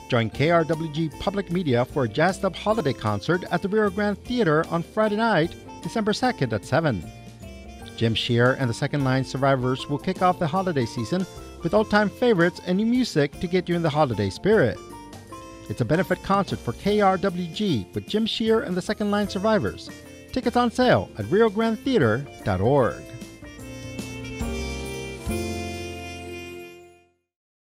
Join KRWG Public Media for a jazzed up holiday concert at the Rio Grande Theater on Friday night, December 2nd at 7. Jim Shearer and the Second Line Survivors will kick off the holiday season with old-time favorites and new music to get you in the holiday spirit. It's a benefit concert for KRWG with Jim Shearer and the Second Line Survivors. Tickets on sale at riograndetheater.org.